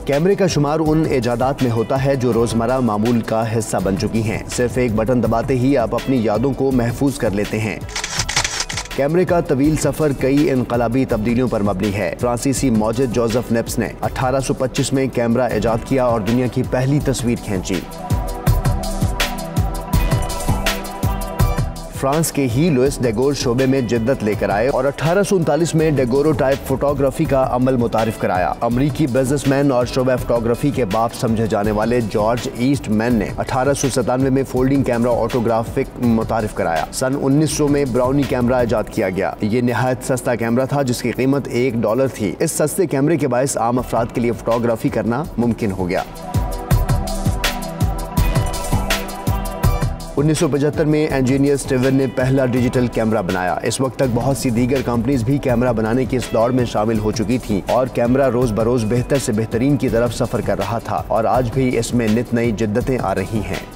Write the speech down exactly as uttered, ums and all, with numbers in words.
कैमरे का शुमार उन इजादात में होता है जो रोजमर्रा मामूल का हिस्सा बन चुकी हैं। सिर्फ एक बटन दबाते ही आप अपनी यादों को महफूज कर लेते हैं। कैमरे का तवील सफर कई इनकलाबी तब्दीलियों पर मबनी है। फ्रांसीसी मौजिद जोसेफ निप्स ने अठारह सौ पच्चीस में कैमरा इजाद किया और दुनिया की पहली तस्वीर खींची। फ्रांस के ही लुइस डेगोर शोबे में जिद्दत लेकर आए और अठारह सौ उनतालीस में डेगोरो टाइप फोटोग्राफी का अमल मुतारिफ कराया। अमरीकी बिजनेसमैन और शोबे फोटोग्राफी के बाप समझे जाने वाले जॉर्ज ईस्टमैन ने अठारह सौ सतानवे में फोल्डिंग कैमरा ऑटोग्राफिक मुतारिफ कराया। सन उन्नीस सौ में ब्राउनी कैमरा इजाद किया गया। ये निहायत सस्ता कैमरा था जिसकी कीमत एक डॉलर थी। इस सस्ते कैमरे के बायस आम अफराद के लिए फोटोग्राफी करना मुमकिन हो गया। उन्नीस सौ पचहत्तर में इंजीनियर स्टीवन ने पहला डिजिटल कैमरा बनाया। इस वक्त तक बहुत सी दीगर कंपनीज भी कैमरा बनाने की इस दौड़ में शामिल हो चुकी थीं और कैमरा रोज बरोज बेहतर से बेहतरीन की तरफ सफर कर रहा था और आज भी इसमें नित नई जिद्दतें आ रही हैं।